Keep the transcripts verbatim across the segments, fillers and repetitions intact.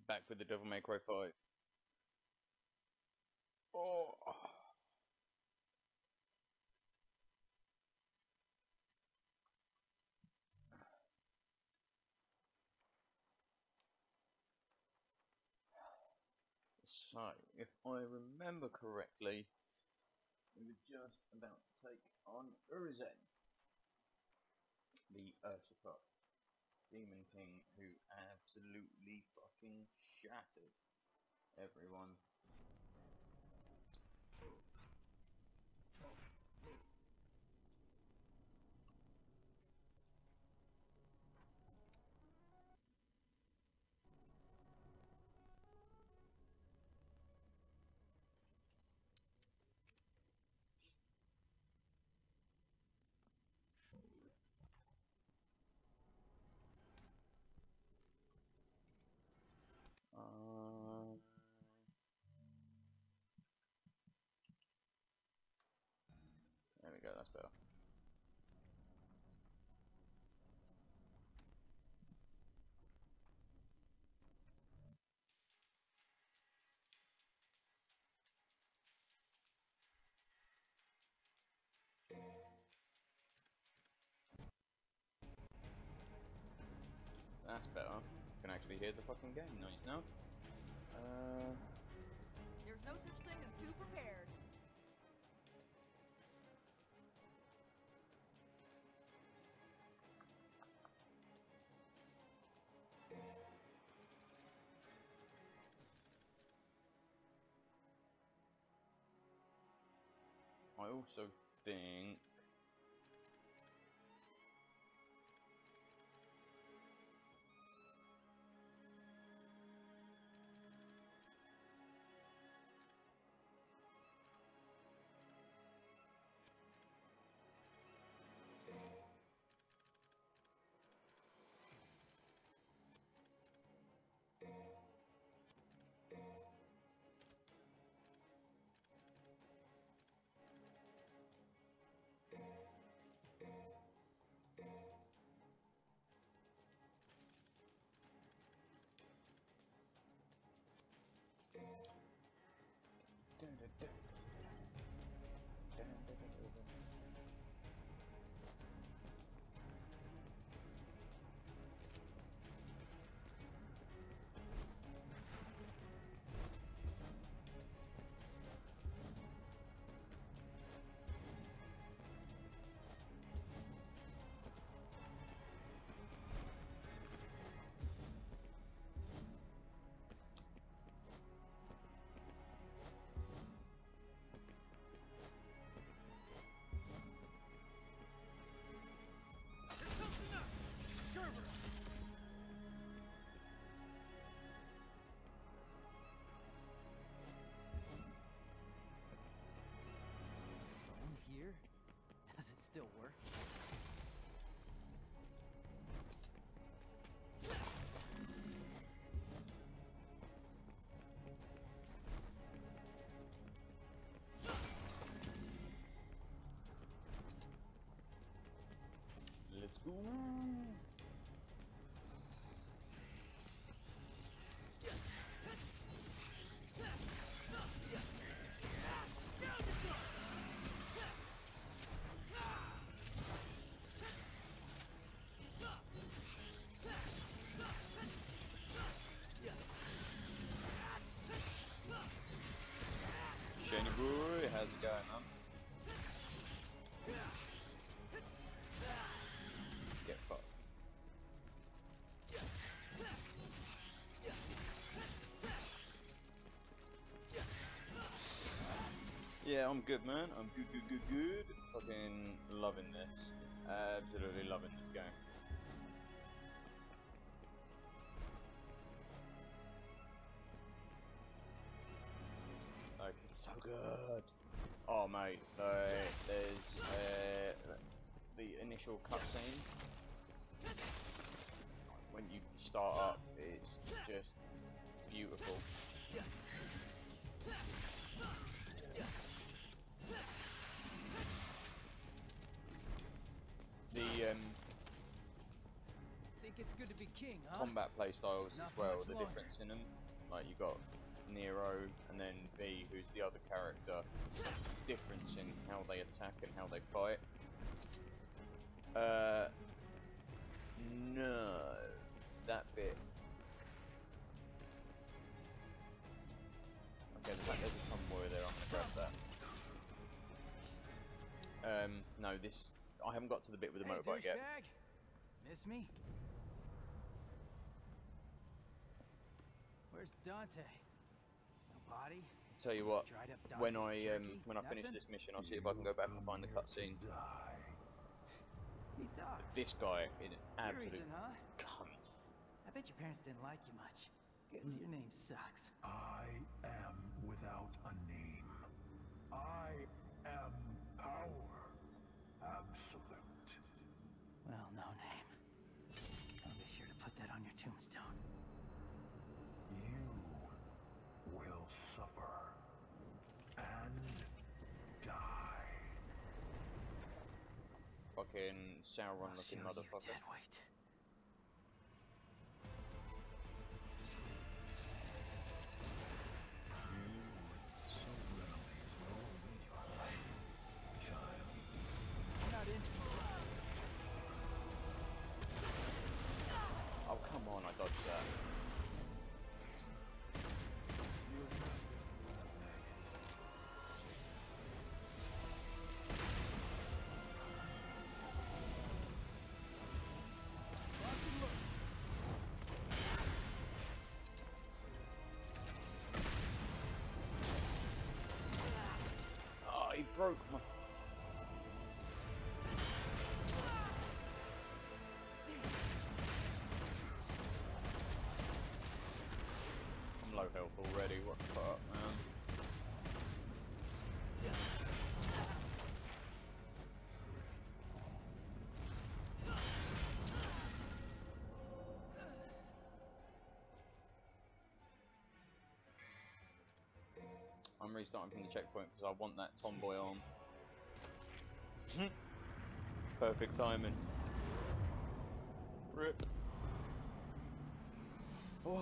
back with the Devil May Cry five. Oh. So, if I remember correctly, we were just about to take on Urizen, the Ursa Demon King, who absolutely fucking shattered everyone. Uh, there we go, that's better. That's better. You can actually hear the fucking game noise now. Uh, There's no such thing as too prepared. I also think dun, dun, dun. Dun, dun, dun, dun, dun. Here? Does it still work? Let's go. Shiny boy, how's it going, man? Get fucked. Yeah, I'm good, man. I'm good, good, good, good. Fucking loving this. Absolutely loving this game. Like, it's so good. Oh, mate. So, there's uh, the initial cutscene. When you start up, it's just beautiful. The um, Think it's good to be king, huh? combat playstyles as Not for well, much the longer. difference in them. Like you got Nero and then V, who's the other character. Difference in how they attack and how they fight. Uh, no, that bit. Okay, there's, there's a tomboy there. I'm gonna grab that. Um, no, this I haven't got to the bit with the Hey, motorbike yet. douchebag. Miss me? Where's Dante? No body? Tell you what, Dried up when Dante I um, jerky? when I finish Nothing? this mission, I'll see if I can go back and find the cutscene. He talks. This guy is an absolute Urizen, huh? cunt. I bet your parents didn't like you much. Guess your name sucks. I am without a name. I am power. Absolute. Well, no name. I'll be sure to put that on your tombstone. You will suffer and die. Fucking Sauron I'll looking show motherfucker. You dead weight. So readily throw away your life, child. I'm not interested. Oh come on, I dodged that. Oh, he broke my. I'm low health already, what the fuck, man? I'm restarting from the checkpoint because I want that tomboy on. Perfect timing. Rip. Oh.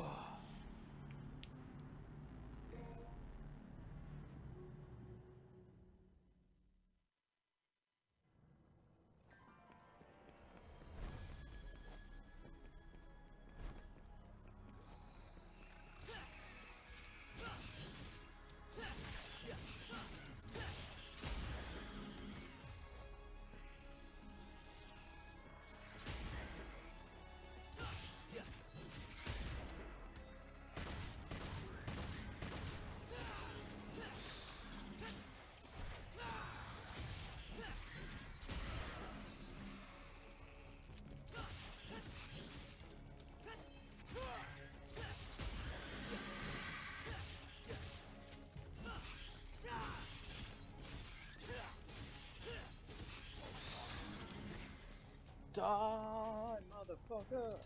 Die, motherfucker!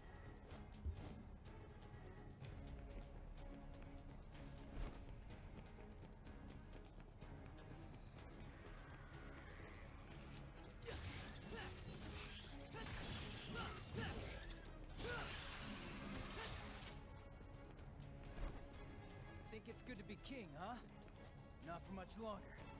Think it's good to be king, huh? Not for much longer.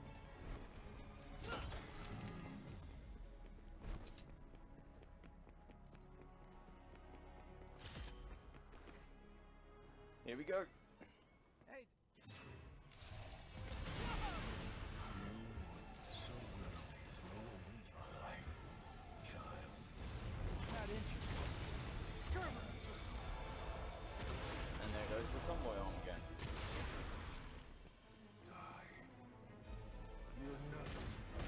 Here we go. Hey, So readily throw away your life, child. not interested. Kermit! And there goes the tomboy on again. Die. You're nothing.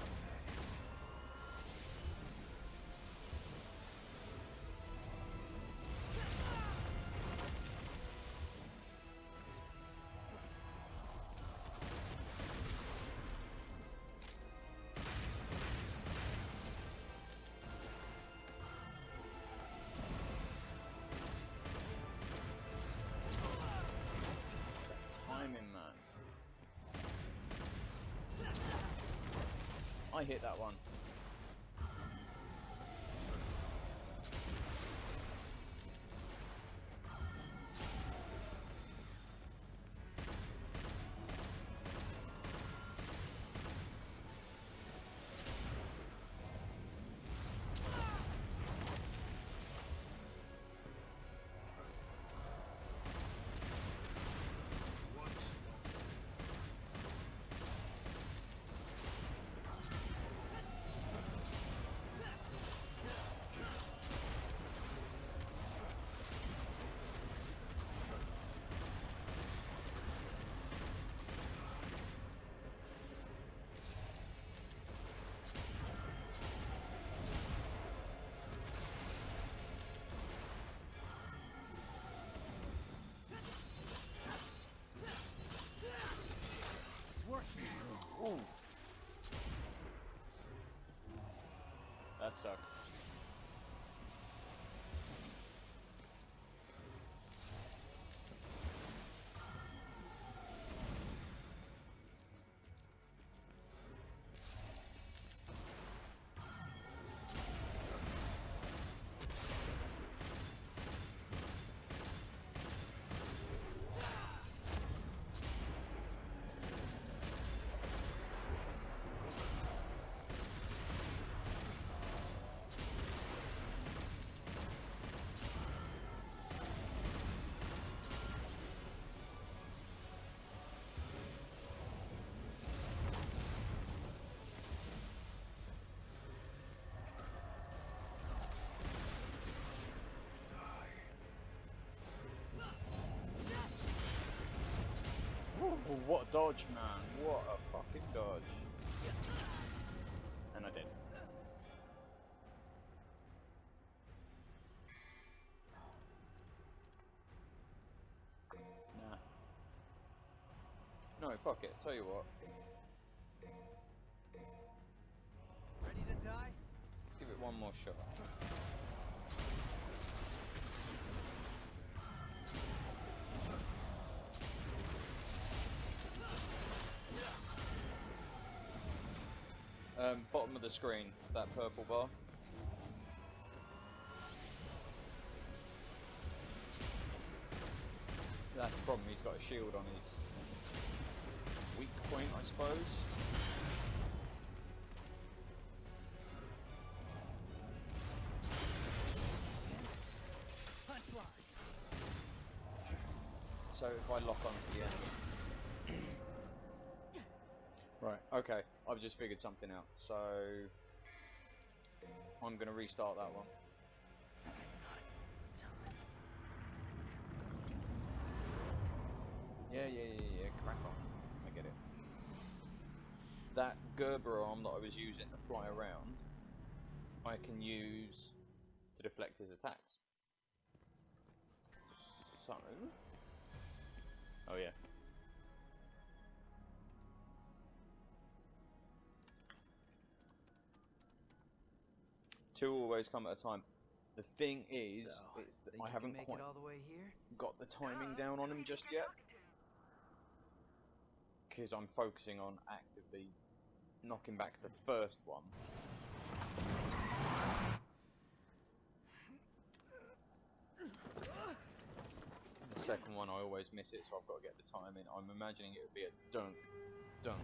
Timing, man. I hit that one. that suck. Oh, what a dodge, man. What a fucking dodge. And I did. Nah. No, fuck it. Tell you what. Ready to die? Let's give it one more shot. Um, bottom of the screen, that purple bar. That's the problem, he's got a shield on his weak point, I suppose. So if I lock onto the enemy. Right, okay, I've just figured something out, so I'm going to restart that one. Yeah, yeah, yeah, yeah, crack on, I get it. That Gerber arm that I was using to fly around, I can use to deflect his attacks. So, oh yeah. Two always come at a time. The thing is, So, it's that think I you haven't can make quite it all the way here? got the timing down on him just yet. Because I'm focusing on actively knocking back the first one. The second one I always miss it, so I've got to get the timing. I'm imagining it would be a dunk, dunk.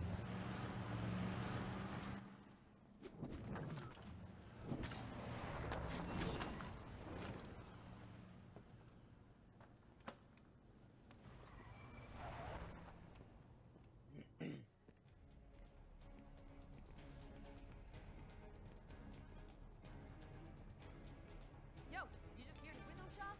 Yo, you just here to window shop?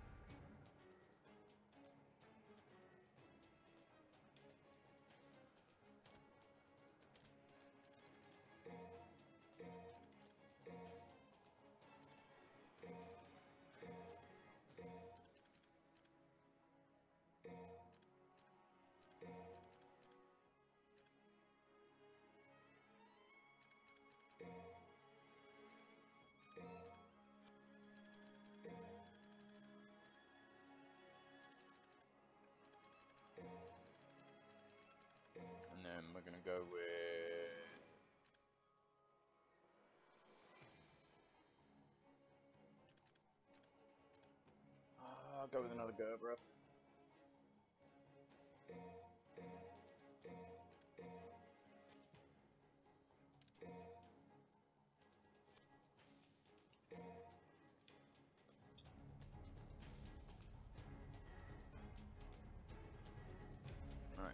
And then we're going to go with... Uh, I'll go with another Gerber. Alright.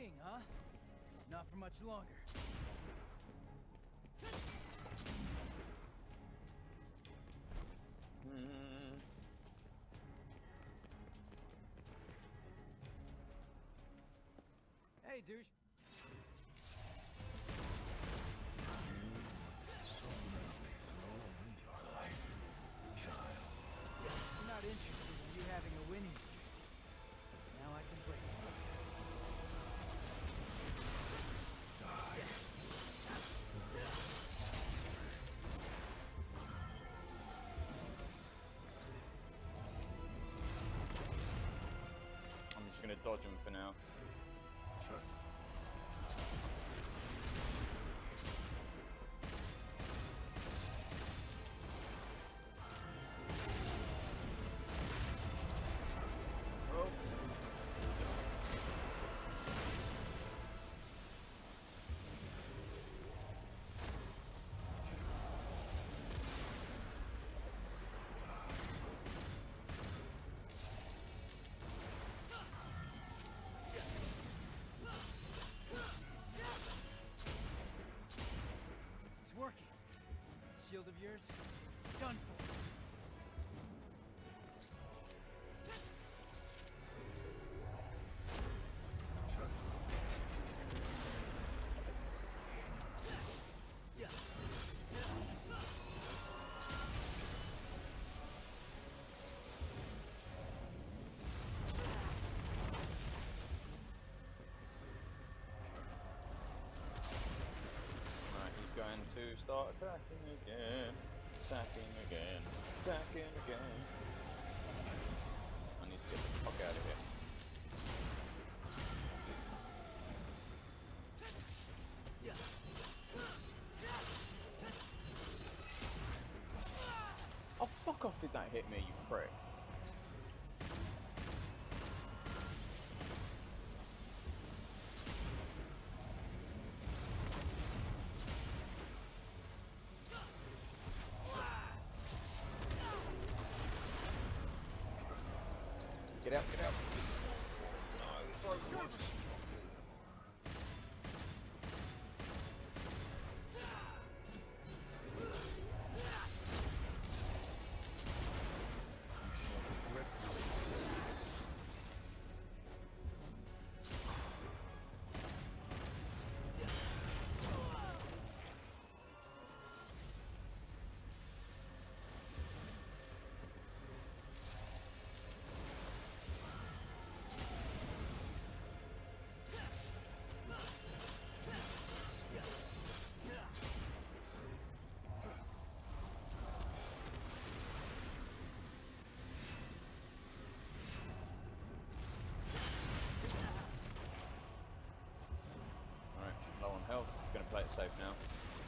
king, huh? Not for much longer. Hmm. Hey, douche. So nearly throw away your life, child. I'm not interested in you having a winning streak. Now I can break it. I'm just gonna dodge him for now. Sure. Oh. It's working. This shield of yours, done for. Right, he's going to start attacking again. Attacking again. Attacking again. I need to get the fuck out of here. Oh, fuck off, did that hit me, you prick? Get out, get out. No, bro, what? Low on health, gonna play it safe now.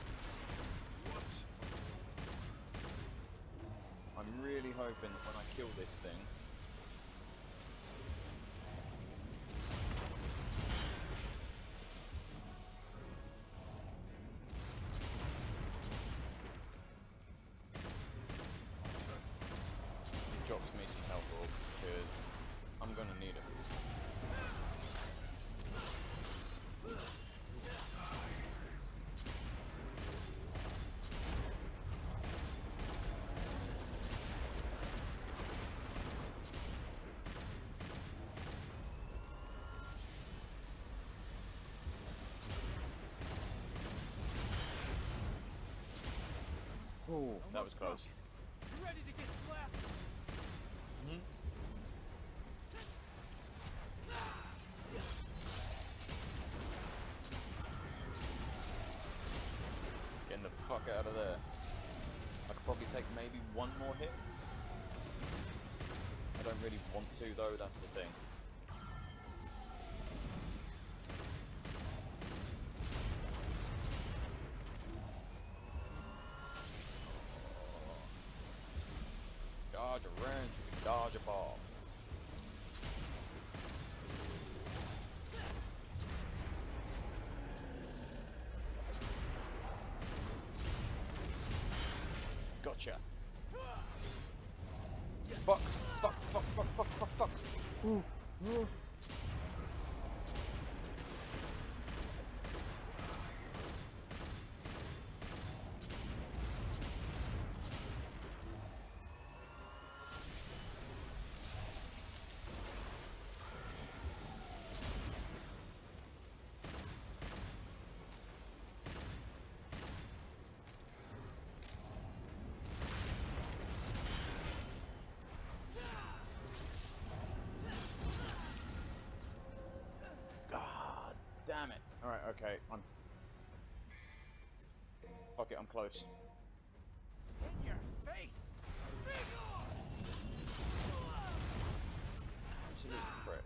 I'm really hoping that when I kill this thing, it drops me some health orbs, because I'm gonna need it. Ooh, that was close. You ready to get slapped? Mm-hmm. Getting the fuck out of there. I could probably take maybe one more hit. I don't really want to though, that's the thing. Dodge a wrench, you can dodge a ball. Gotcha. Fuck, fuck, fuck, fuck, fuck, fuck, fuck. Ooh, ooh. Okay, I'm... Fuck it, I'm close. In your face! Absolute prick.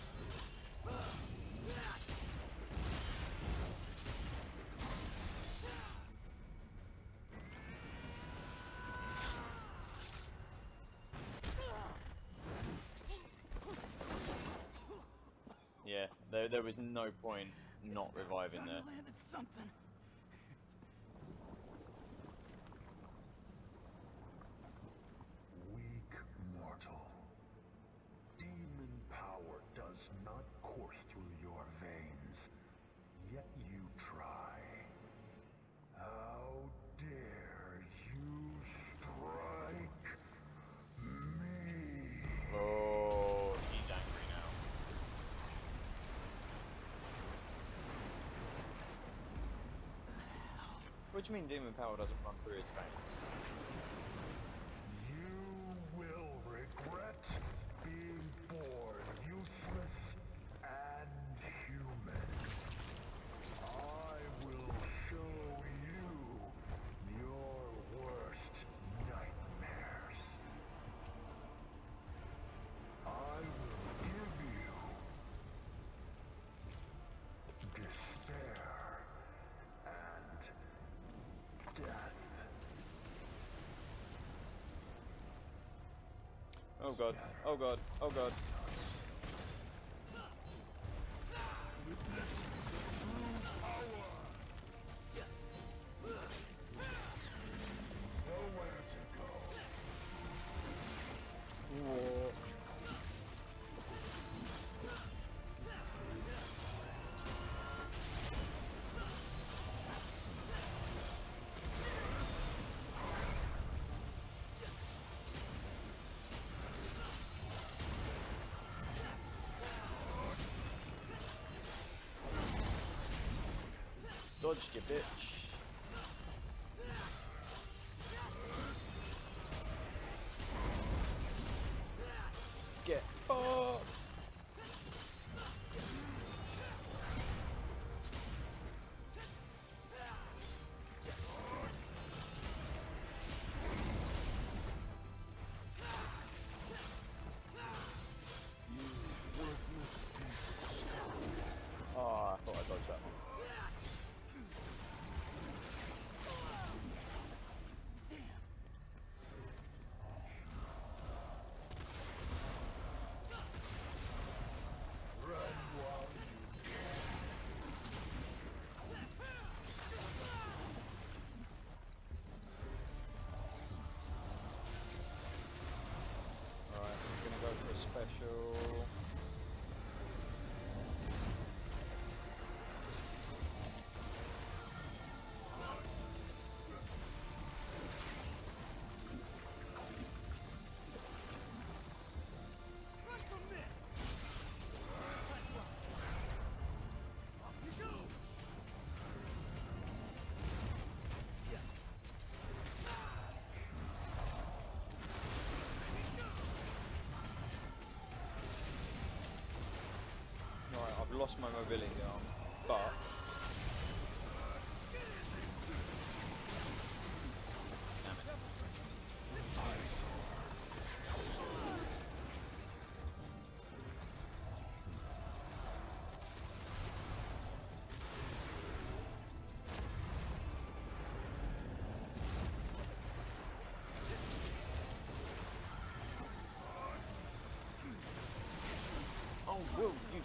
Yeah, there, there was no point not reviving there. Landed something. Weak mortal. Demon power does not course through your veins, yet you try. How dare you strike me? Oh, he's angry now. What do you mean demon power doesn't run through his veins? You will regret being born useless and human. I will show you your worst nightmares. I will give you despair and death. Oh god, oh god, oh god. Nowhere to go. Whoa. Dodged you, bitch. Get fucked. Oh, I thought I dodged that one. Alright, I'm gonna go for a special. Alright, I've lost my mobility arm, but damn it. Oh, whoa, you.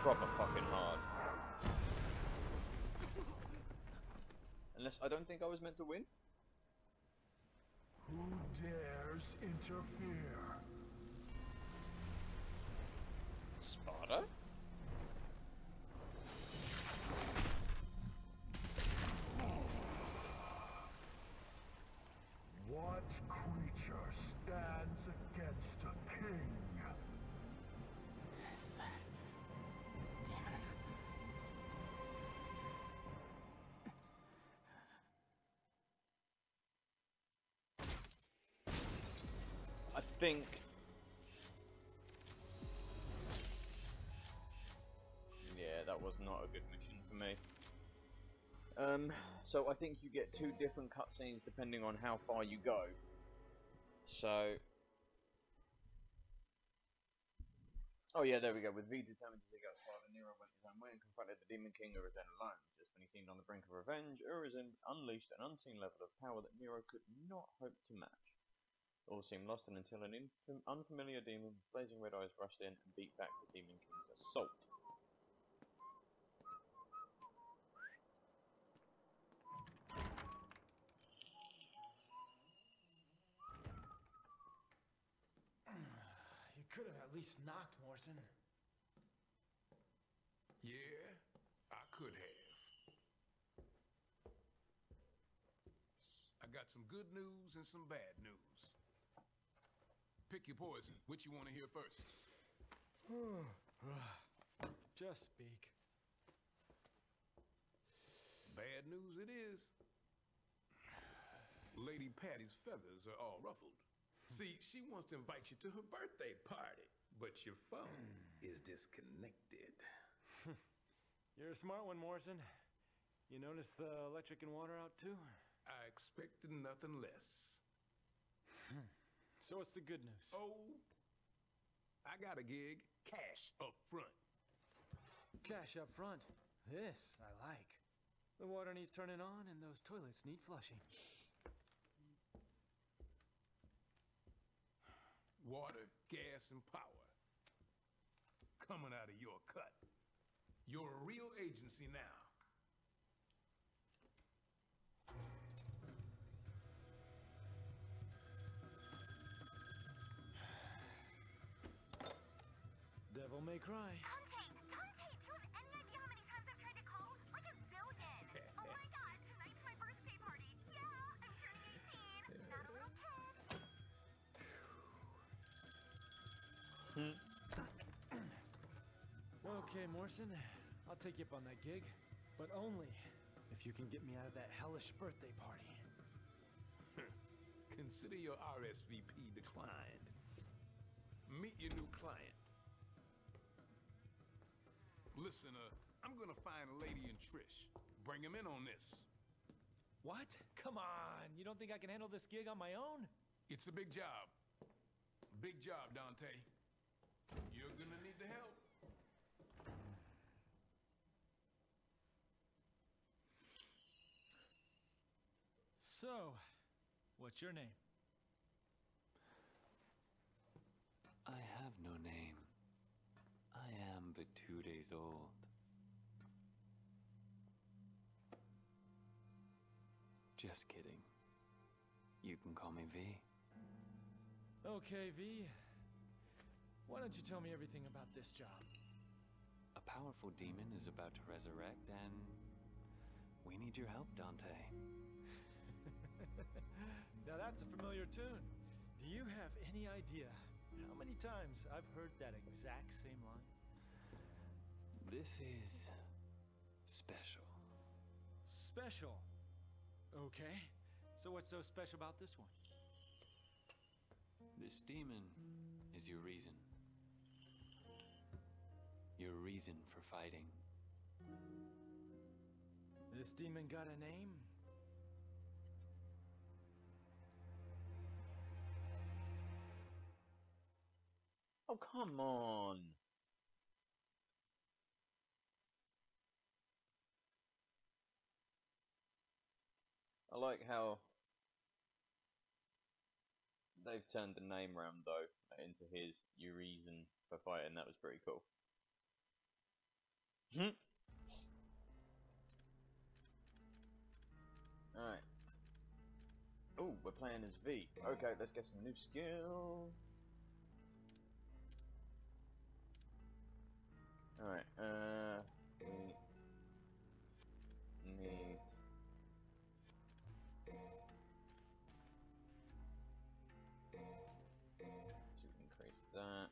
proper fucking hard. Unless I don't think I was meant to win. Who dares interfere? Sparta? What creature stands against a king? Is that demon? I think. Yeah, that was not a good mission for me. Um, so I think you get two different cutscenes depending on how far you go. So. Oh yeah, there we go. With V determined to take out Sparta, Nero went his own way and confronted the Demon King Urizen alone. Just when he seemed on the brink of revenge, Urizen unleashed an unseen level of power that Nero could not hope to match. All seemed lost, and until an unfamiliar demon with blazing red eyes rushed in and beat back the Demon King's assault. You could have at least knocked, Morrison. Yeah, I could have. I got some good news and some bad news. Pick your poison. Which you want to hear first? Just speak. Bad news it is. Lady Patty's feathers are all ruffled. See, she wants to invite you to her birthday party, but your phone is disconnected. You're a smart one, Morrison. You noticed the electric and water out too? I expected nothing less. So what's the good news? Oh, I got a gig. Cash up front. Cash up front. This I like. The water needs turning on and those toilets need flushing. Water, gas, and power. Coming out of your cut. You're a real agency now. Devil may cry. Dante! Dante! Do you have any idea how many times I've tried to call? Like a zillion! Oh my god, tonight's my birthday party! Yeah, I'm turning eighteen! Not a little kid! Okay, Morrison. I'll take you up on that gig. But only if you can get me out of that hellish birthday party. Consider your R S V P declined. Meet your new client. Listen, uh, I'm gonna find Lady and Trish. Bring him in on this. What? Come on! You don't think I can handle this gig on my own? It's a big job. Big job, Dante. You're gonna need the help. So, what's your name? I have no name. I am but two days old. Just kidding. You can call me V. Okay, V. Why don't you tell me everything about this job? A powerful demon is about to resurrect, and we need your help, Dante. Now that's a familiar tune. Do you have any idea how many times I've heard that exact same line? This is special. Special. Okay. So what's so special about this one? This demon is your reason. Your reason for fighting. This demon got a name? Oh, come on. I like how they've turned the name round though into his Urizen for fighting. That was pretty cool. Hmm. Alright. Oh, we're playing as V. Okay, let's get some new skill. Alright, uh... We need... to increase that.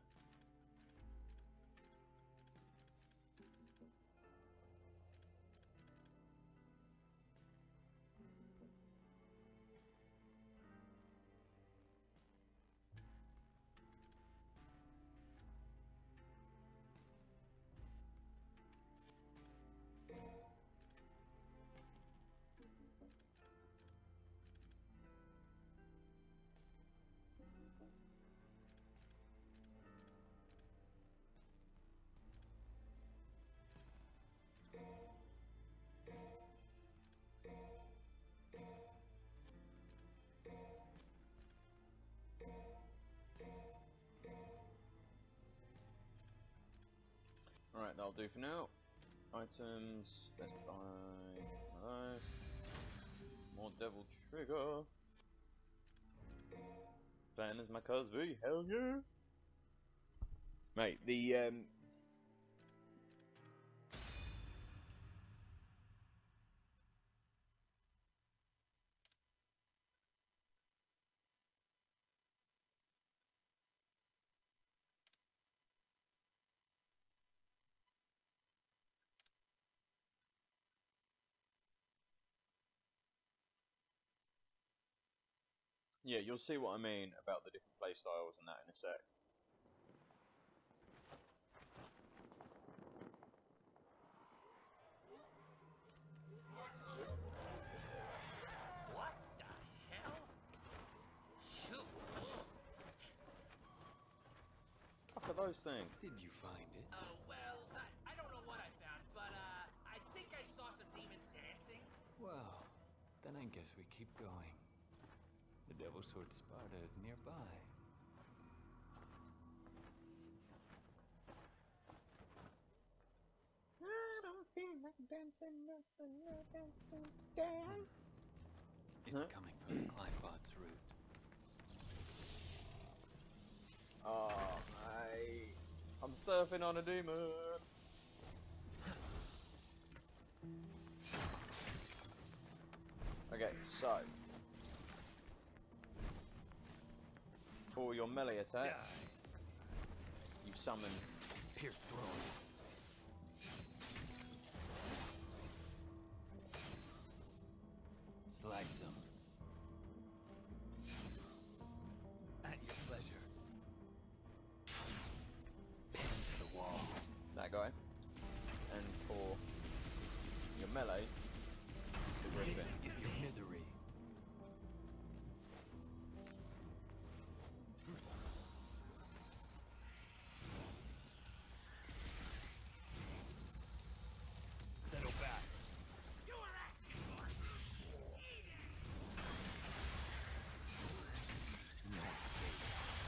Alright, that'll do for now. Items, let's buy one of those. More devil trigger. Playing as my cuz V, hell yeah! Mate, the um yeah, you'll see what I mean about the different playstyles and that in a sec. What the hell? Shoot. Fuck are those things? Did you find it? Oh, well, I, I don't know what I found, but, uh, I think I saw some demons dancing. Well, then I guess we keep going. The Devil's Sword Sparta is nearby. I don't feel like dancing, nothing, no dancing today. It's Huh? coming from the Clifots route. Oh, mate. I'm surfing on a demon. Okay, so for your melee attack, you summon Pierce Throne. Slice him. At your pleasure. Pin to the wall. that guy, and for your melee, the Griffin. This is your misery. Settle back. You were asking for it. Eat it. No escape.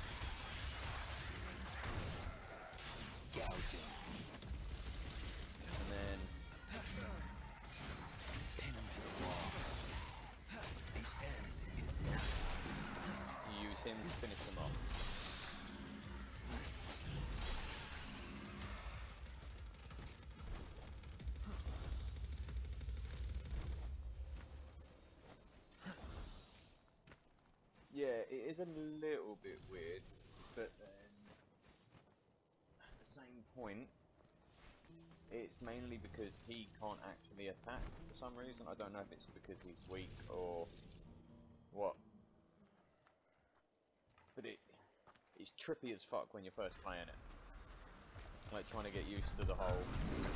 Gouging. And then Pin him to the wall. The end is now. you use him to finish them off. Yeah, it is a little bit weird, but then at the same point, it's mainly because he can't actually attack for some reason. I don't know if it's because he's weak or what. But it it's trippy as fuck when you're first playing it. Like trying to get used to the whole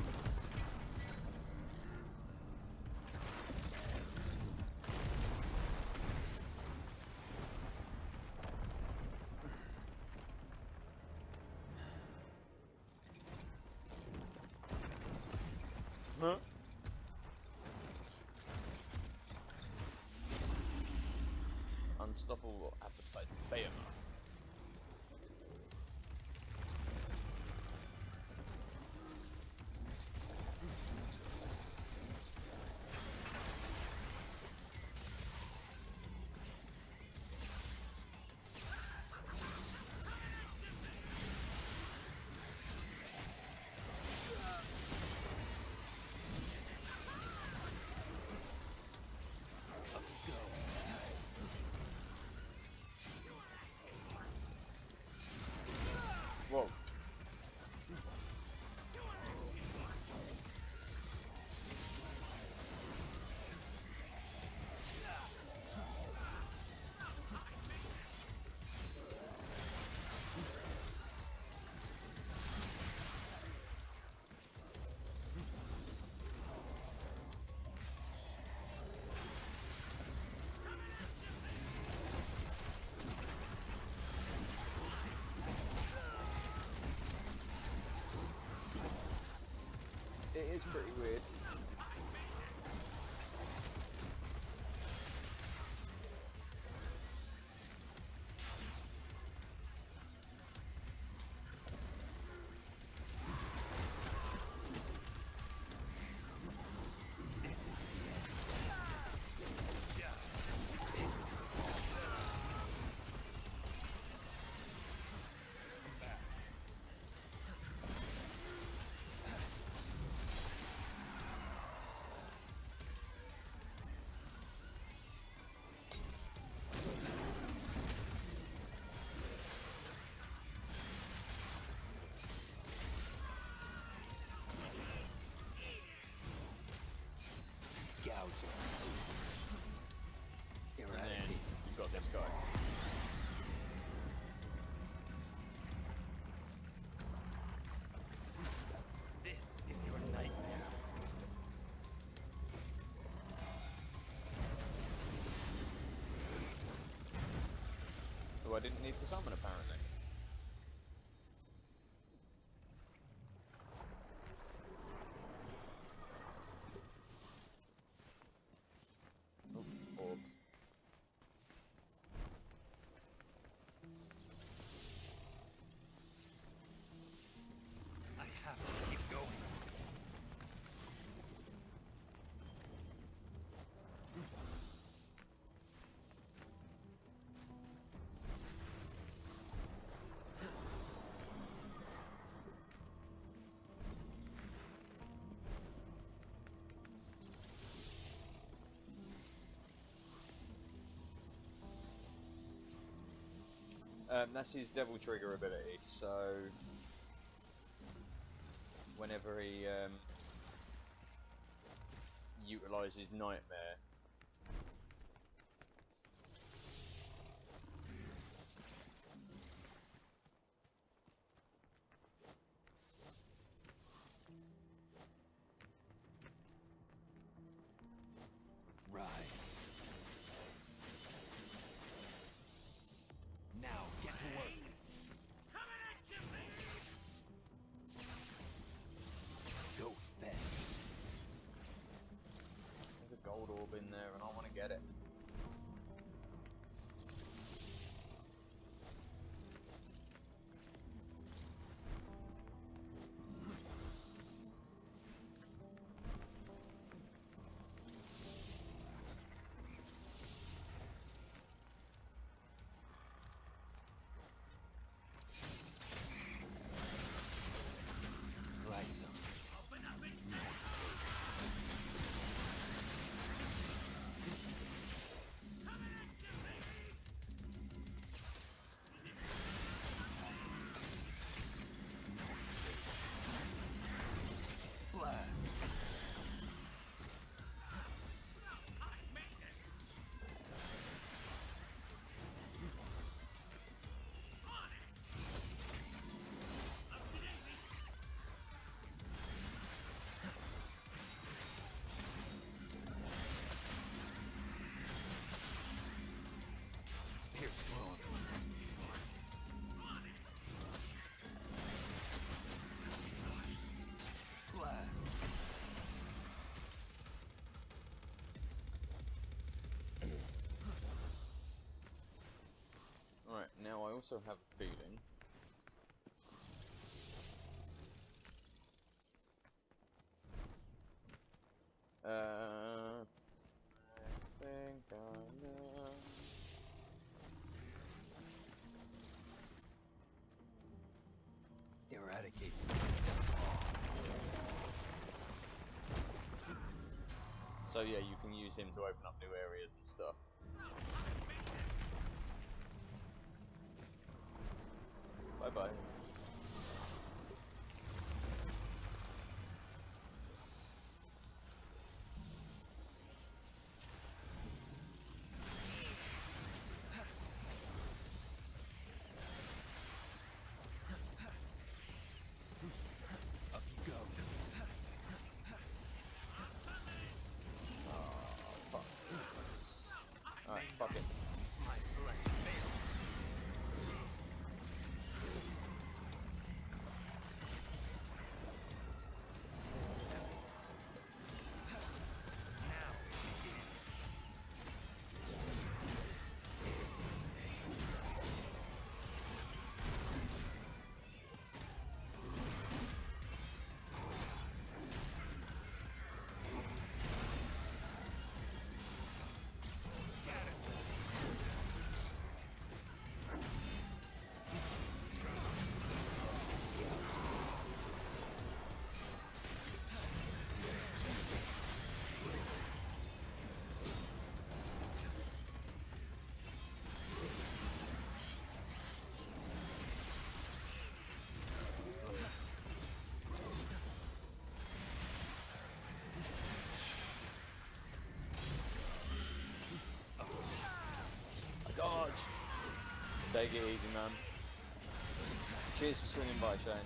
Huh? Unstoppable appetite behemoth. It is pretty weird. And then you've got this guy. This is your nightmare. Who I didn't need to summon, apparently. Oh, orbs. I have to keep going. Um, that's his Devil Trigger ability, so whenever he um, utilises Nightmare, Rise. Now get to work. Coming at you, baby! Go fast. there's a gold orb in there and I want to get it. Slice 'em. Open up inside! Coming at you, baby! Blast. High maintenance! On it! Up to daisy! Pierce through 'em. Blast. Alright, now I also have a feeling. Uh, I think I know. Eradicate. So yeah, you can use him to open up new areas and stuff. Bye bye. Up you go. Fuck. Alright, fuck it. My flesh failed. Take it easy, man. Cheers for swinging by, Shane.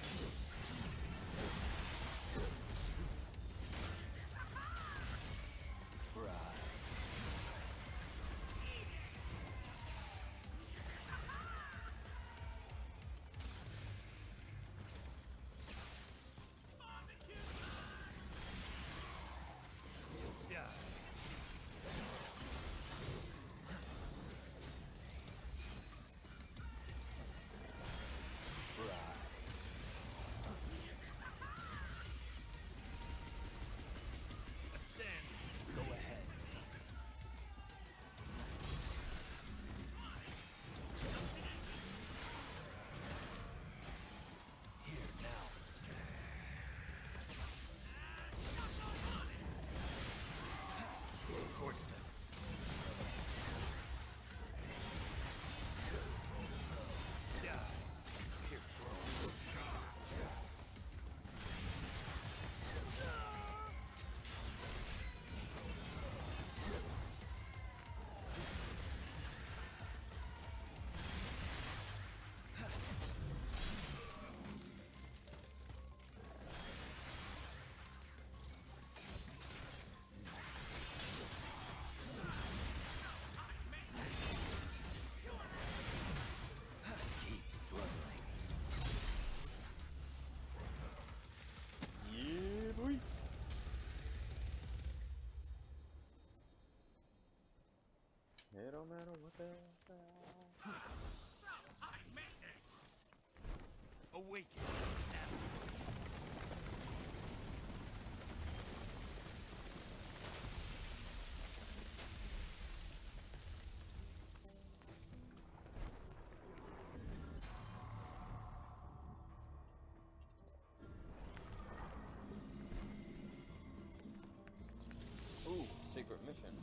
It don't matter what the hell. So high maintenance. Awaken. Ooh, secret mission.